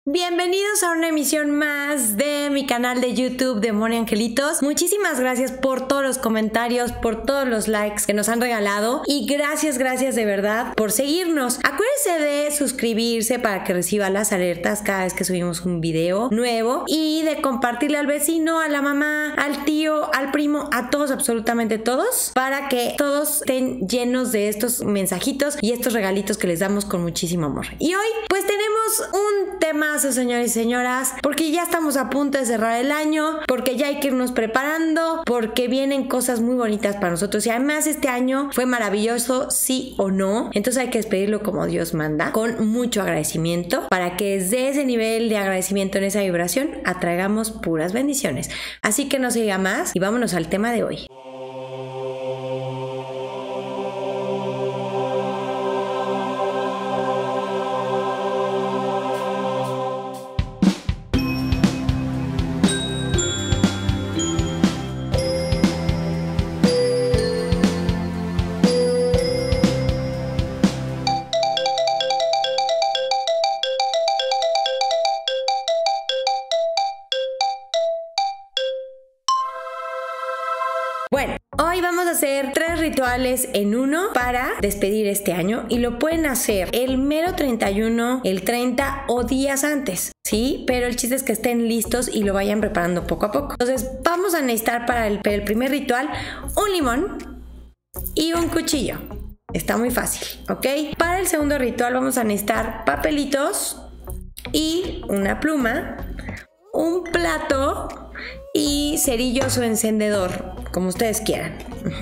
Bienvenidos a una emisión más de mi canal de YouTube de Moni Angelitos. Muchísimas gracias por todos los comentarios, por todos los likes que nos han regalado y gracias de verdad por seguirnos. Acuérdense de suscribirse para que reciba las alertas cada vez que subimos un video nuevo y de compartirle al vecino, a la mamá, al tío, al primo, a todos, absolutamente todos, para que todos estén llenos de estos mensajitos y estos regalitos que les damos con muchísimo amor. Y hoy pues tenemos un tema, señores y señoras, porque ya estamos a punto de cerrar el año, porque ya hay que irnos preparando, porque vienen cosas muy bonitas para nosotros y además este año fue maravilloso, sí o no. Entonces hay que despedirlo como Dios manda, con mucho agradecimiento, para que desde ese nivel de agradecimiento, en esa vibración, atraigamos puras bendiciones. Así que no se diga más y vámonos al tema de hoy. Bueno, hoy vamos a hacer 3 rituales en uno para despedir este año y lo pueden hacer el mero 31, el 30 o días antes, ¿sí? Pero el chiste es que estén listos y lo vayan preparando poco a poco. Entonces vamos a necesitar para el primer ritual un limón y un cuchillo. Está muy fácil, ¿ok? Para el segundo ritual vamos a necesitar papelitos y una pluma, un plato y cerillos o encendedor, como ustedes quieran.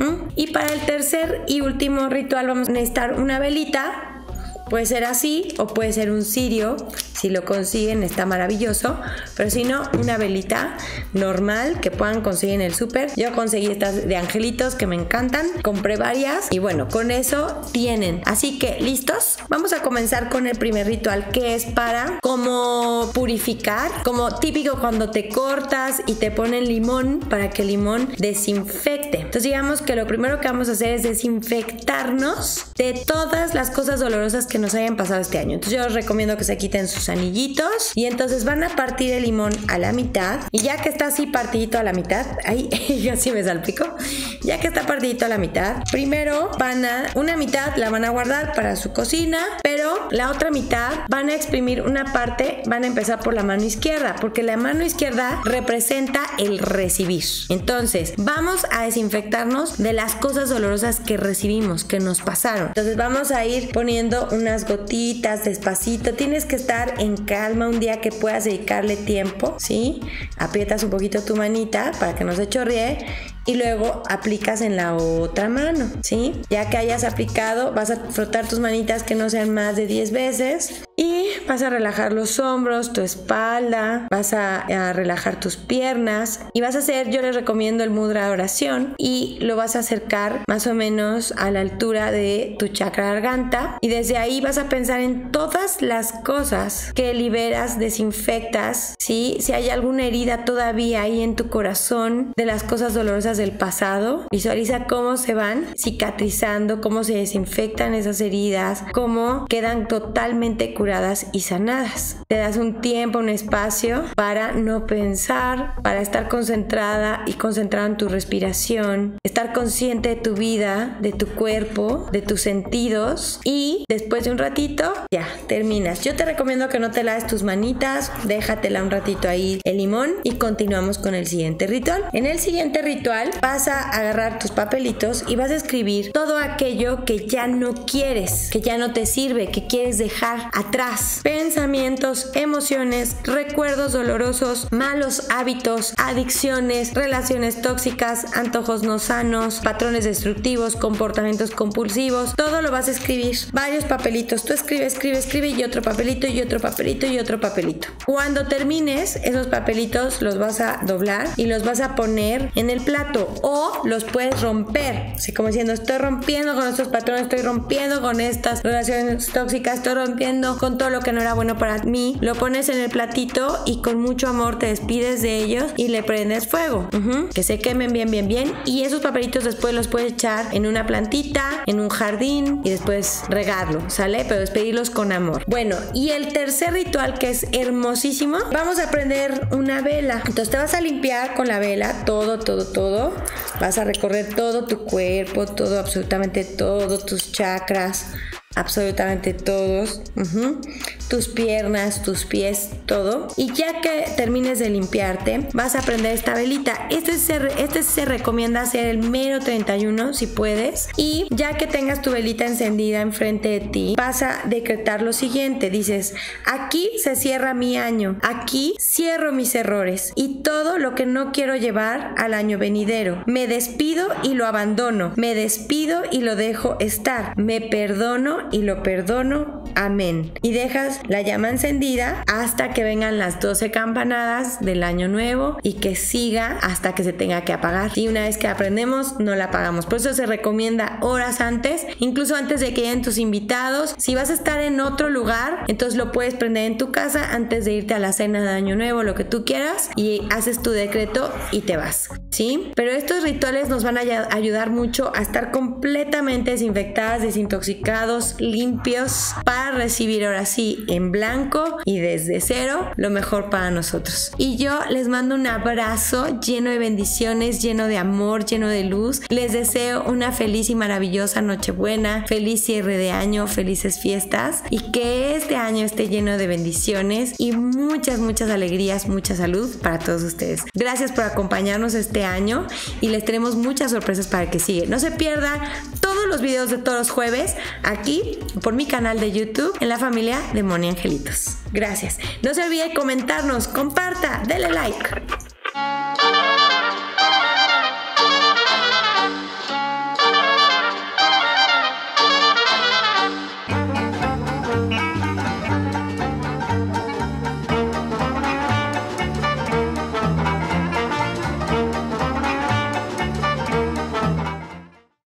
Y para el tercer y último ritual vamos a necesitar una velita. Puede ser así o puede ser un cirio. Si lo consiguen está maravilloso, pero si no, una velita normal que puedan conseguir en el súper. Yo conseguí estas de angelitos que me encantan, compré varias y bueno, con eso tienen. Así que, ¿listos? Vamos a comenzar con el primer ritual, que es para como purificar, como típico cuando te cortas y te ponen limón, para que el limón desinfecte. Entonces digamos que lo primero que vamos a hacer es desinfectarnos de todas las cosas dolorosas que nos hayan pasado este año. Entonces yo os recomiendo que se quiten sus anillitos y entonces van a partir el limón a la mitad y ya que está así partidito a la mitad, ahí así me salpico, ya que está partidito a la mitad, primero una mitad la van a guardar para su cocina, pero la otra mitad van a exprimir una parte, van a empezar por la mano izquierda, porque la mano izquierda representa el recibir. Entonces vamos a desinfectarnos de las cosas dolorosas que recibimos, que nos pasaron. Entonces vamos a ir poniendo unas gotitas despacito. Tienes que estar en calma un día que puedas dedicarle tiempo, ¿sí? Aprietas un poquito tu manita para que no se chorree y luego aplicas en la otra mano, ¿sí? Ya que hayas aplicado, vas a frotar tus manitas que no sean más de 10 veces y vas a relajar los hombros, tu espalda, vas a relajar tus piernas y vas a hacer, yo les recomiendo el mudra de oración y lo vas a acercar más o menos a la altura de tu chakra garganta y desde ahí vas a pensar en todas las cosas que liberas, desinfectas, ¿sí? Si hay alguna herida todavía ahí en tu corazón de las cosas dolorosas del pasado, visualiza cómo se van cicatrizando, cómo se desinfectan esas heridas, cómo quedan totalmente curadas y sanadas. Te das un tiempo, un espacio para no pensar, para estar concentrada y concentrado en tu respiración, estar consciente de tu vida, de tu cuerpo, de tus sentidos y después de un ratito ya terminas. Yo te recomiendo que no te laves tus manitas, déjatela un ratito ahí el limón y continuamos con el siguiente ritual. En el siguiente ritual vas a agarrar tus papelitos y vas a escribir todo aquello que ya no quieres, que ya no te sirve, que quieres dejar atrás. Pensamientos, emociones, recuerdos dolorosos, malos hábitos, adicciones, relaciones tóxicas, antojos no sanos, patrones destructivos, comportamientos compulsivos. Todo lo vas a escribir. Varios papelitos. Tú escribe y otro papelito y otro papelito y otro papelito. Cuando termines, esos papelitos los vas a doblar y los vas a poner en el plato o los puedes romper. Así como diciendo, estoy rompiendo con estos patrones, estoy rompiendo con estas relaciones tóxicas, estoy rompiendo con todo lo que no era bueno para mí, lo pones en el platito y con mucho amor te despides de ellos y le prendes fuego. Que se quemen bien, bien, bien. Y esos papelitos después los puedes echar en una plantita, en un jardín y después regarlo, ¿sale? Pero despedirlos con amor. Bueno, y el tercer ritual, que es hermosísimo, vamos a prender una vela. Entonces te vas a limpiar con la vela todo. Vas a recorrer todo tu cuerpo, todo, absolutamente todos tus chakras, absolutamente todos, tus piernas, tus pies, todo. Y ya que termines de limpiarte, vas a prender esta velita. Este se recomienda hacer el mero 31 si puedes. Y ya que tengas tu velita encendida enfrente de ti, vas a decretar lo siguiente. Dices: aquí se cierra mi año, aquí cierro mis errores y todo lo que no quiero llevar al año venidero. Me despido y lo abandono, me despido y lo dejo estar, me perdono y lo perdono, amén. Y dejas la llama encendida hasta que vengan las 12 campanadas del año nuevo y que siga hasta que se tenga que apagar. Y una vez que aprendemos, no la apagamos. Por eso se recomienda horas antes, incluso antes de que lleguen tus invitados. Si vas a estar en otro lugar, entonces lo puedes prender en tu casa antes de irte a la cena de año nuevo, lo que tú quieras, y haces tu decreto y te vas, ¿sí? Pero estos rituales nos van a ayudar mucho a estar completamente desinfectadas, desintoxicados, limpios, para recibir ahora sí en blanco y desde cero lo mejor para nosotros. Y yo les mando un abrazo lleno de bendiciones, lleno de amor, lleno de luz. Les deseo una feliz y maravillosa Nochebuena, feliz cierre de año, felices fiestas, y que este año esté lleno de bendiciones y muchas alegrías, mucha salud para todos ustedes. Gracias por acompañarnos este año y les tenemos muchas sorpresas para que siga. No se pierdan todos los videos de todos los jueves aquí por mi canal de YouTube en la familia de Moni Angelitos. Gracias. No se olvide comentarnos, comparta, dele like.